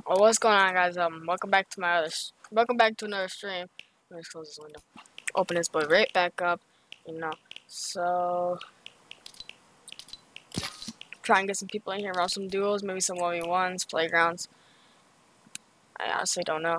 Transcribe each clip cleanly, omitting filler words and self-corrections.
Oh, what's going on, guys? Welcome back to welcome back to another stream. Let me just close this window. Open this boy right back up. So try and get some people in here, run some duos, maybe some 1v1s, playgrounds. I honestly don't know.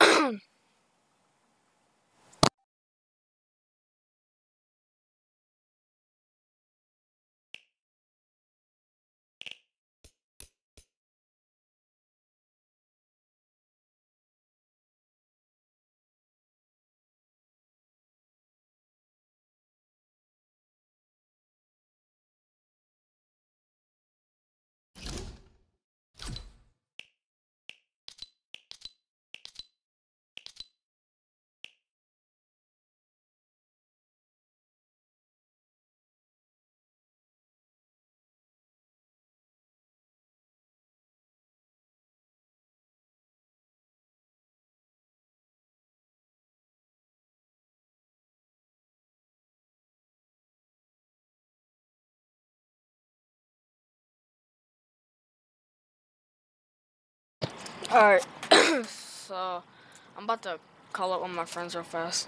Alright, so I'm about to call up one of my friends real fast.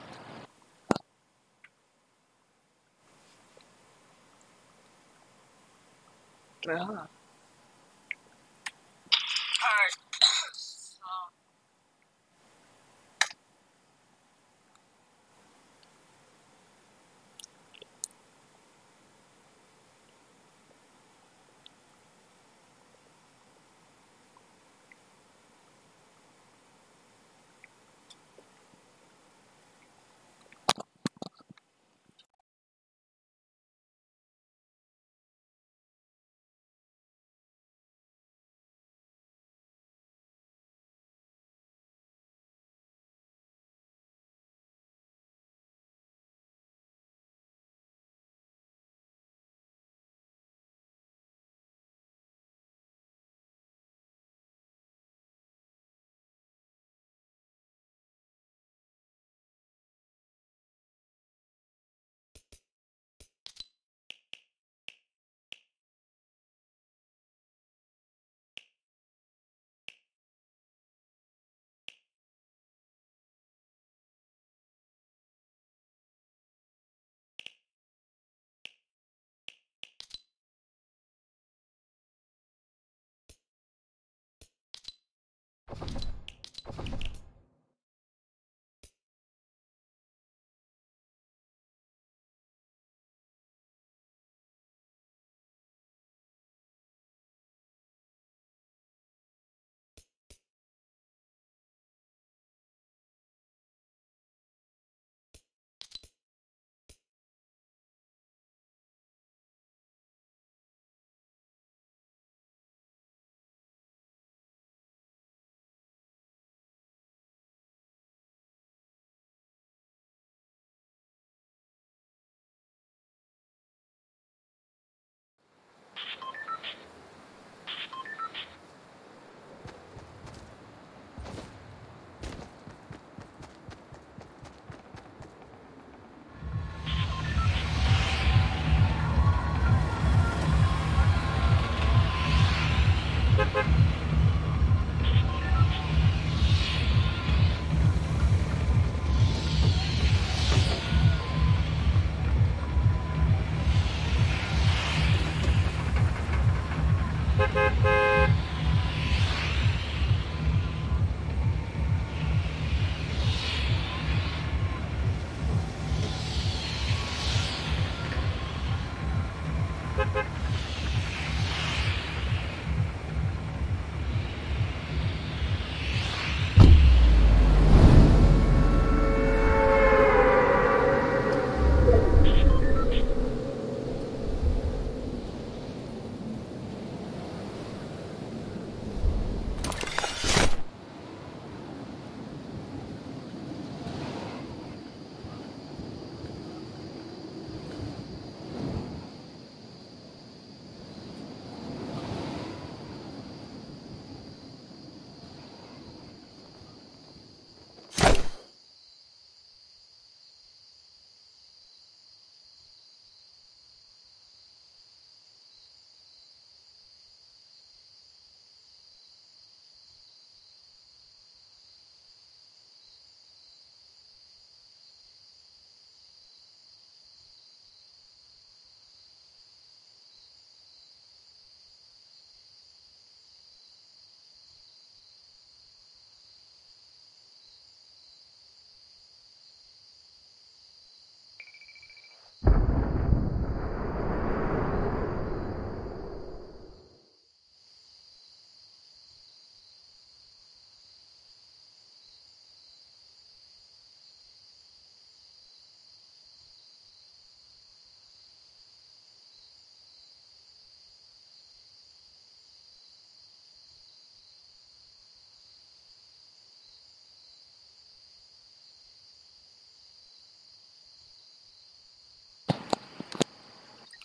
Wait, hold on. Alright.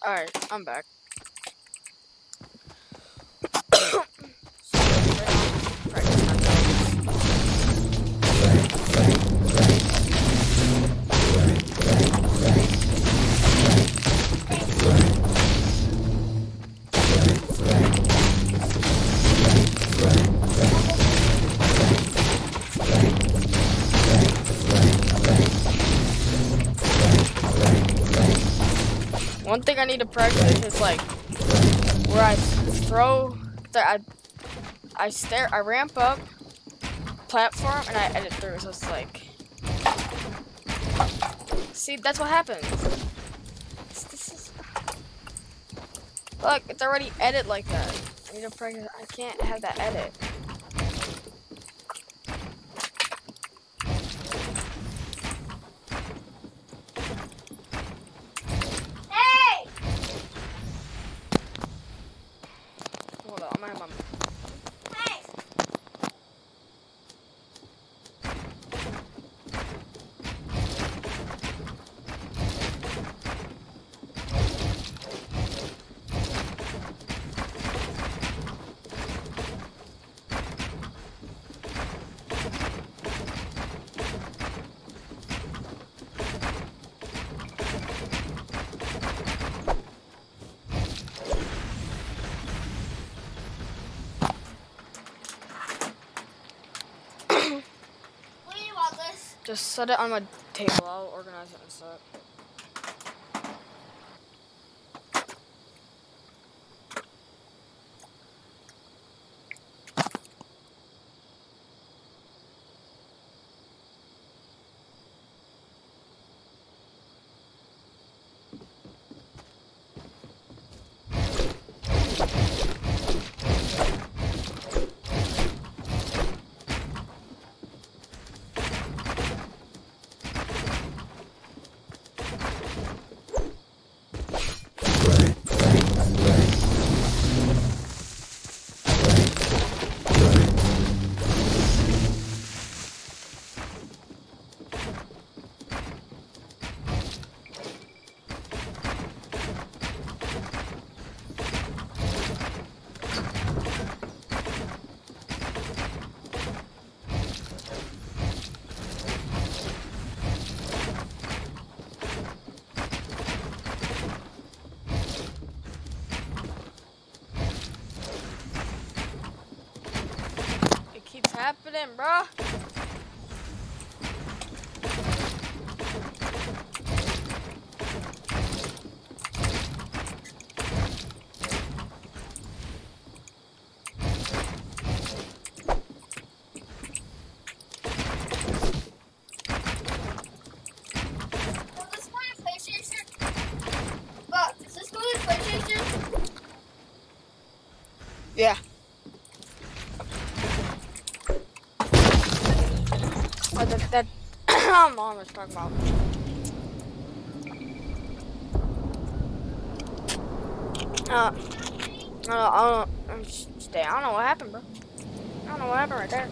Alright, I'm back. One thing I need to practice is like where I throw, I ramp up platform and I edit through. So it's like, see, that's what happens. Look, it's already edit like that. I need to practice. I can't have that edit. Hold on, I'm gonna have my. Just set it on my table. I'll organize it in a sec. Keeps happening, bro. Yeah. Oh, that Mom was talking about. I don't know what happened, bro. I don't know what happened right there.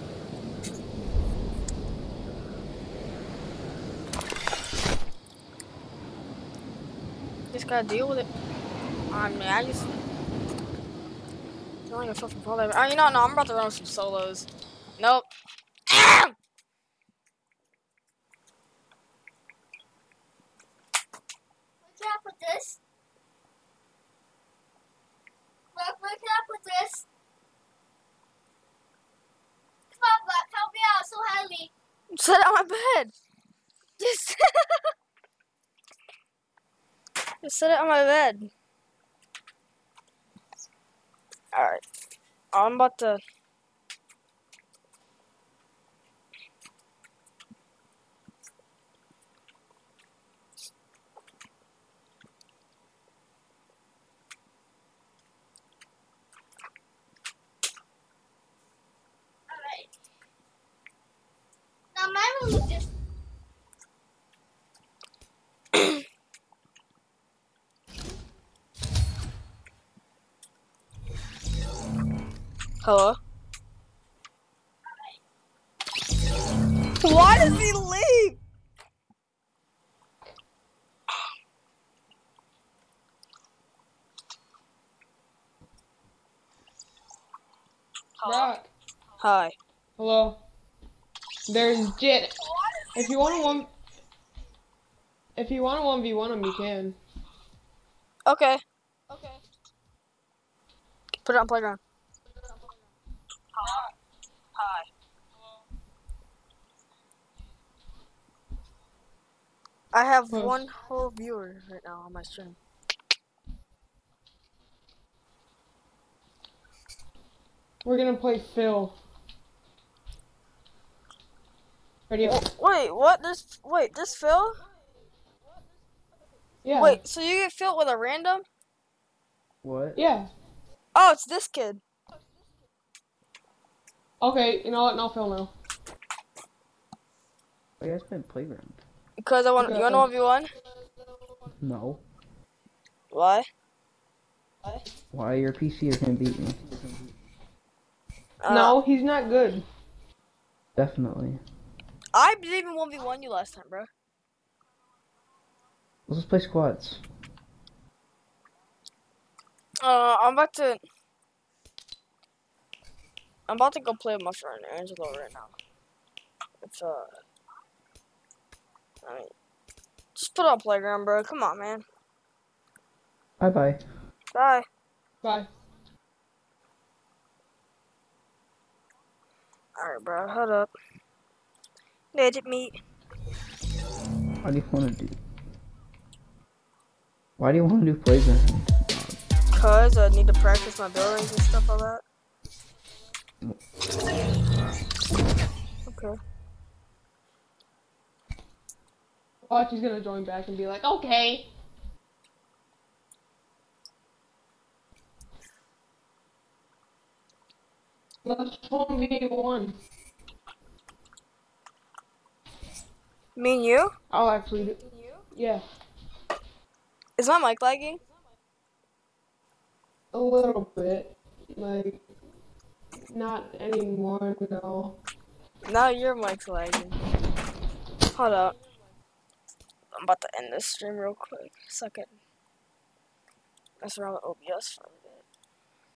Just gotta deal with it. I mean, I just. Don't even fucking fall over. Oh, you know, no, I'm about to run some solos. Nope. Watch out for this. Look out for this. Come on, Buck, help me out, so heavy. Sit on my bed. Just sit it on my bed. Alright. I'm about to. Alright. Now my room is just. Hello? Why does he leave? Brock. Hi. Hello. There's Jit. If you want to 1v1 him, you can. Okay. Put it on playground. Hi. I have Huh. one whole viewer right now on my stream. We're gonna play Phil. Ready up? Wait, what? This Phil? Yeah. Wait, so you get Phil with a random? What? Yeah. Oh, it's this kid. Okay, you know what? No Phil now. Oh, yeah, it's been playground. Because I want. Okay. You want to 1v1? No. Why? Why your PC is gonna beat me? No, he's not good. Definitely. I didn't even 1v1 you last time, bro. Let's just play squads. I'm about to go play with my friend Angelo right now. It's I mean, just put on playground, bro. Come on, man. Bye bye. Bye. Bye. Alright, bro. Hold up. Legit meet. What do you want to do? Why do you want to do playground? Cause I need to practice my buildings and stuff like that. Okay. Watch, he's gonna join back and be like, okay. Let's 1v1. Me and you? I'll actually do. Yeah. Is my mic lagging? A little bit. Like, not anymore, no. Now your mic's lagging. Hold up. I'm about to end this stream real quick. Second. Mess around with OBS for a minute.